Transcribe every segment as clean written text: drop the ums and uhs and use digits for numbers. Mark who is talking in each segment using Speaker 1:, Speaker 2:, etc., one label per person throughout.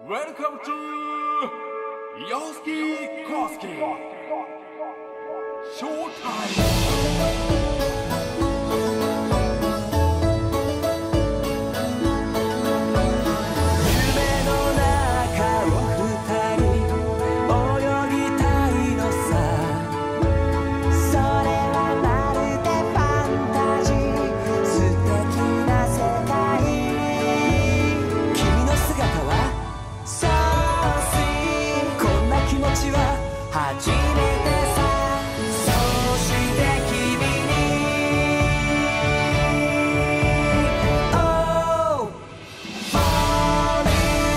Speaker 1: Welcome to Yoski Koski Showtime.
Speaker 2: 初めてさ、そして君に Oh, morning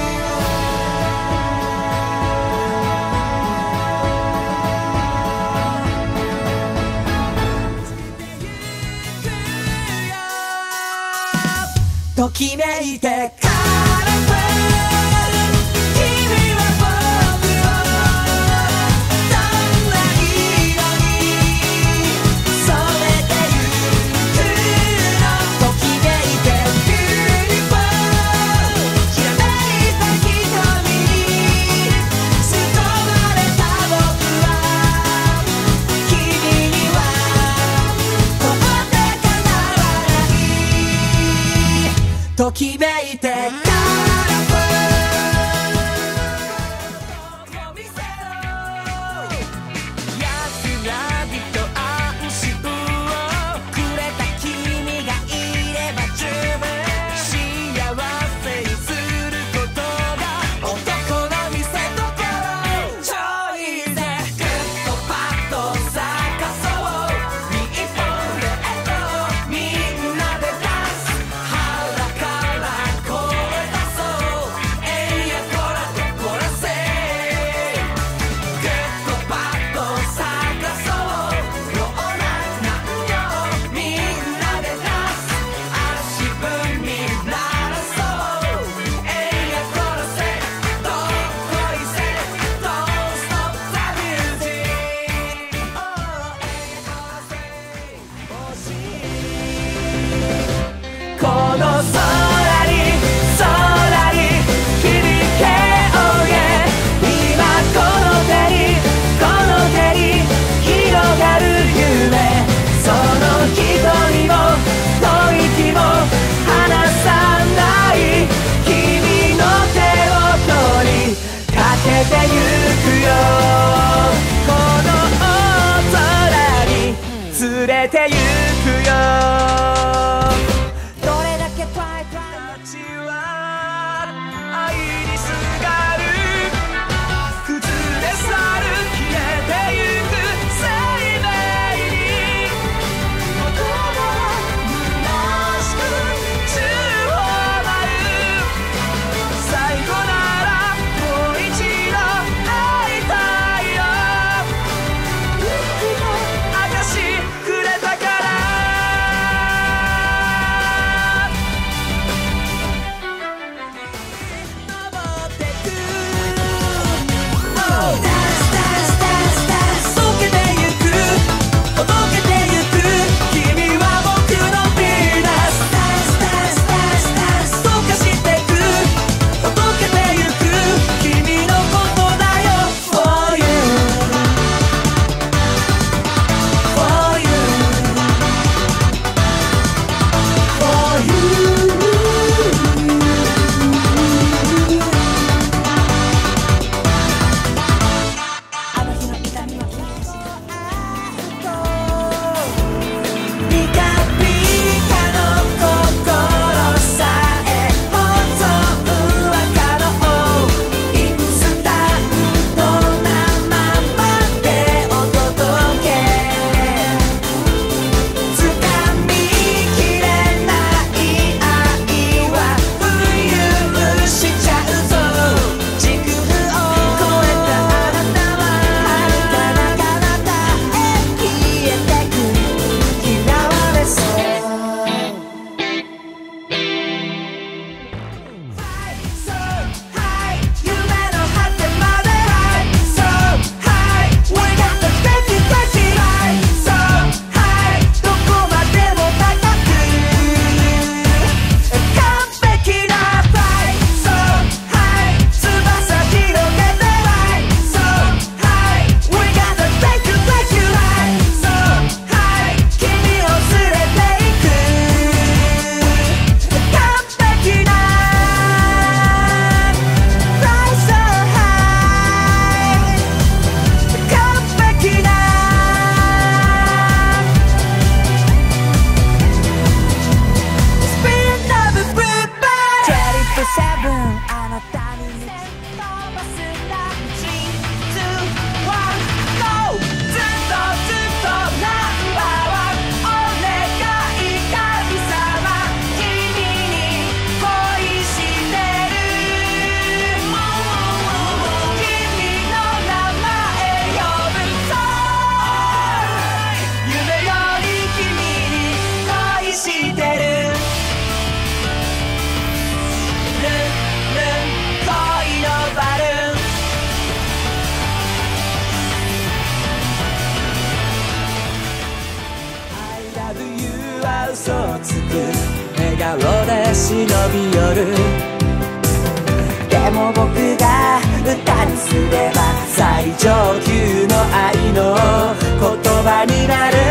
Speaker 2: ときめいてからときめいてセブンあなたに飛ばすんだ 3、2、1、GO ずっとずっとナンバーワンお願い神様君に恋してる君の名前呼ぶぞ夢より君に恋してるルンルン恋のバルーンI love you は嘘をつく笑顔で忍び寄るでも僕が歌にすれば最上級の愛の言葉になる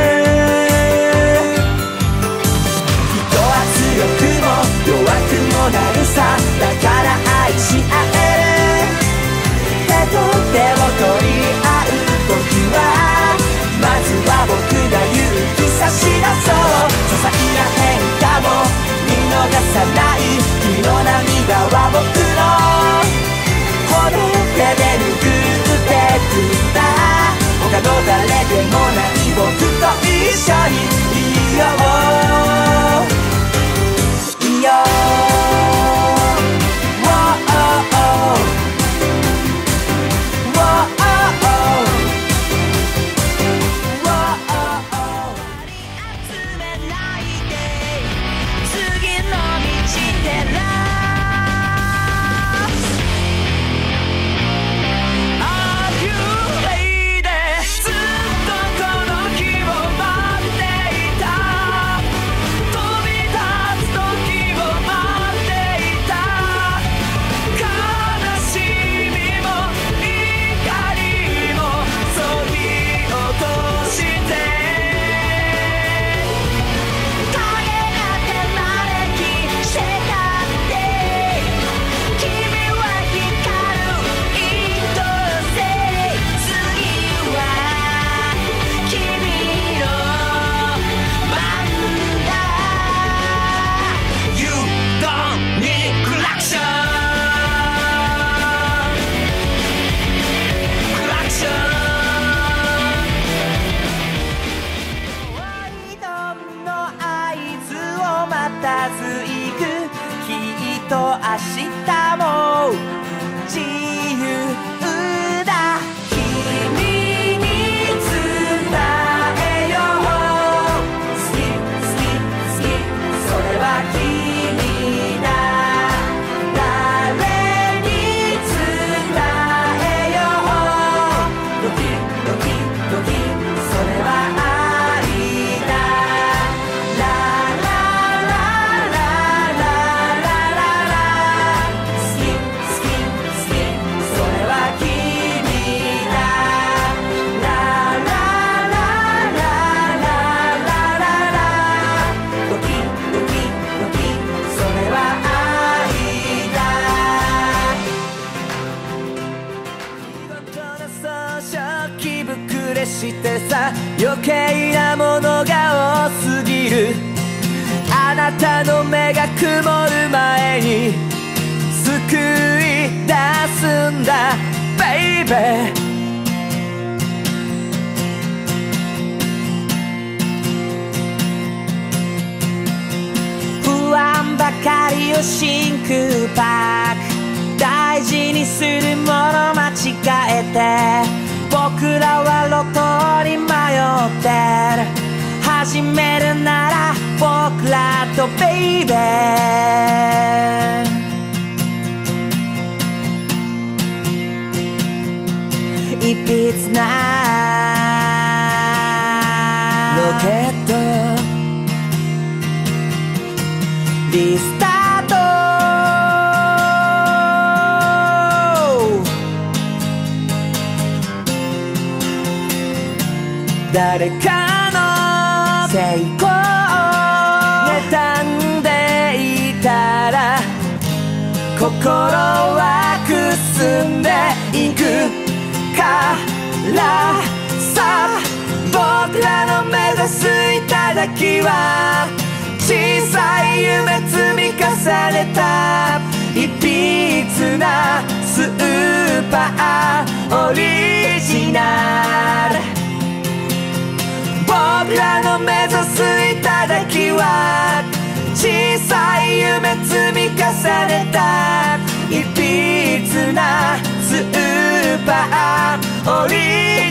Speaker 2: 人は強くも弱くもなるさだから愛し合える手と手を取り合う時はまずは僕が勇気差し出そう些細な変化も見逃さない君の涙は僕のこの手で拭ってくんだ他の誰でもない僕と一緒にいよういいよ明日も自由だ君に伝えよう好き好き好きそれは君だ誰に伝えようドキドキドキそれは愛だラララしてさ余計なものが多すぎるあなたの目が曇る前に救い出すんだ Baby不安ばかりを真空パック大事にするもの間違えて僕らは路頭に迷ってる始めるなら僕らとベイベーいびつなロケットリスタート誰かの成功妬んでいたら心はくすんでいくからさ僕らの目指す頂は小さい夢積み重ねた一つなスーパーオリジナル。僕らの目指す頂は小さい夢積み重ねたいびつなスーパーオリ